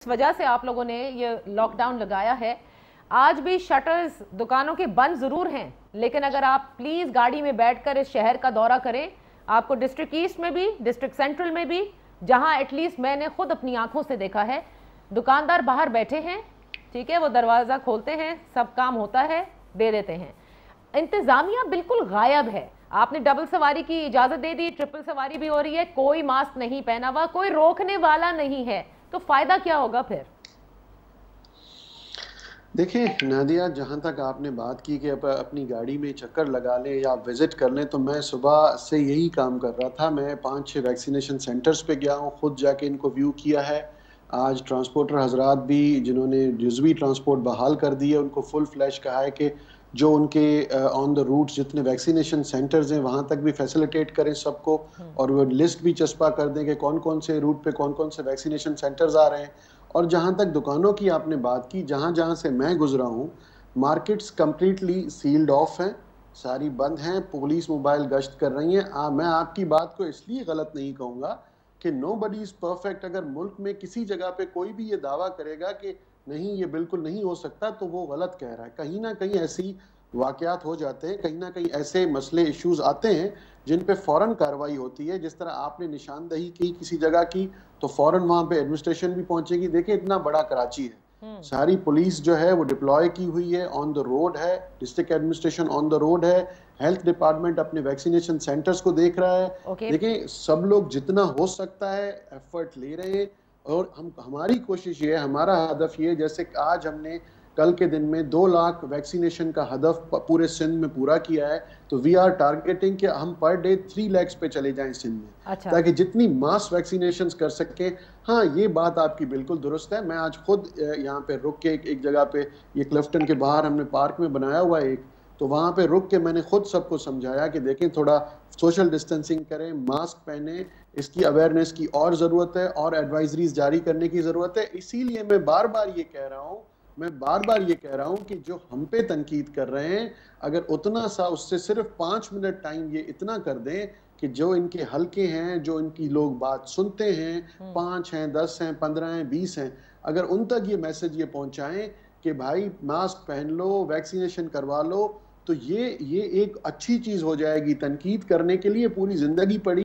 वजह से आप लोगों ने ये लॉकडाउन लगाया है। आज भी शटर्स दुकानों के बंद जरूर हैं, लेकिन अगर आप प्लीज गाड़ी में बैठकर इस शहर का दौरा करें, आपको डिस्ट्रिक्ट ईस्ट में भी, डिस्ट्रिक्ट सेंट्रल में भी, जहां एटलीस्ट मैंने खुद अपनी आंखों से देखा है, दुकानदार बाहर बैठे हैं, ठीक है, वो दरवाजा खोलते हैं, सब काम होता है, दे देते हैं। इंतजामिया बिल्कुल गायब है। आपने डबल सवारी की इजाजत दे दी, ट्रिपल सवारी भी हो रही है, कोई मास्क नहीं पहना हुआ, कोई रोकने वाला नहीं है, तो फायदा क्या होगा फिर? देखिए नादिया, जहाँ तक आपने बात की कि अपनी गाड़ी में चक्कर लगा लें या विज़िट कर लें, तो मैं सुबह से यही काम कर रहा था। मैं 5-6 वैक्सीनेशन सेंटर्स पे गया हूँ, खुद जाके इनको व्यू किया है। आज ट्रांसपोर्टर हजरात भी जिन्होंने जुज़वी ट्रांसपोर्ट बहाल कर दी है, उनको फुल फ्लैश कहा है कि जो उनके ऑन द रूट जितने वैक्सीनेशन सेंटर्स हैं वहाँ तक भी फैसिलिटेट करें सबको, और वो लिस्ट भी चस्पा कर दें कि कौन कौन से रूट पे कौन कौन से वैक्सीनेशन सेंटर्स आ रहे हैं। और जहाँ तक दुकानों की आपने बात की, जहाँ जहाँ से मैं गुजरा हूँ, मार्केट्स कम्प्लीटली सील्ड ऑफ हैं, सारी बंद हैं, पुलिस मोबाइल गश्त कर रही हैं। मैं आपकी बात को इसलिए गलत नहीं कहूँगा कि नोबडी इज़ परफेक्ट। अगर मुल्क में किसी जगह पे कोई भी ये दावा करेगा कि नहीं ये बिल्कुल नहीं हो सकता, तो वो गलत कह रहा है। कहीं ना कहीं ऐसी वाकयात हो जाते हैं, कहीं ना कहीं ऐसे मसले इश्यूज आते हैं जिन पे फौरन कार्रवाई होती है। जिस तरह आपने निशानदही की किसी जगह की, तो फौरन वहां पे एडमिनिस्ट्रेशन भी पहुंचेगी। देखिए इतना बड़ा कराची है, सारी पुलिस जो है वो डिप्लॉय की हुई है, ऑन द रोड है, district administration on the road है, हेल्थ डिपार्टमेंट अपने वैक्सीनेशन सेंटर्स को देख रहा है। देखिए सब लोग जितना हो सकता है एफर्ट ले रहे हैं, और हमारी कोशिश ये है, हमारा हदफ ये है, जैसे आज हमने कल के दिन में 2 लाख वैक्सीनेशन का हदफ पूरे सिंध में पूरा किया है, तो वी आर टारगेटिंग कि हम पर डे 3 लाख पे चले जाएं सिंध में। अच्छा। ताकि जितनी मास वैक्सीनेशन कर सकें। हाँ, ये बात आपकी बिल्कुल दुरुस्त है। मैं आज खुद यहाँ पे रुक के एक जगह पे, ये क्लिफ्टन के बाहर हमने पार्क में बनाया हुआ है एक, तो वहाँ पे रुक के मैंने खुद सबको समझाया कि देखें थोड़ा सोशल डिस्टेंसिंग करें, मास्क पहने, इसकी अवेयरनेस की और ज़रूरत है, और एडवाइजरीज जारी करने की ज़रूरत है। इसीलिए मैं बार बार ये कह रहा हूँ कि जो हम पे तनकीद कर रहे हैं, अगर उतना सा उससे सिर्फ 5 मिनट टाइम ये इतना कर दें कि जो इनके हल्के हैं, जो इनकी लोग बात सुनते हैं, 5 हैं, 10 हैं, 15 हैं, 20 हैं, अगर उन तक ये मैसेज ये पहुंचाएं कि भाई मास्क पहन लो, वैक्सीनेशन करवा लो, तो ये एक अच्छी चीज हो जाएगी। तनकीद करने के लिए पूरी जिंदगी पड़ी